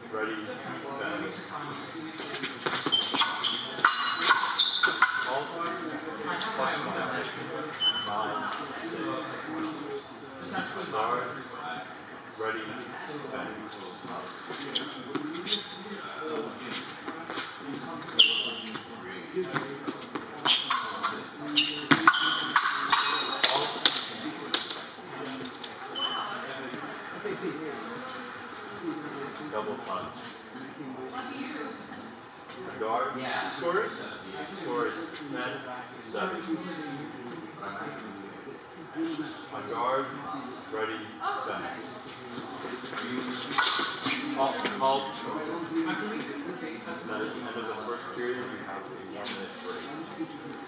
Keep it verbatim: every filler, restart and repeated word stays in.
Ready, set. All points, question nine, six. Guard, ready, double punch. Guard, yeah. Scores? Scores ten, seven. On guard, ready, fence. Call, call. That is the end of the first period. You have a one minute break.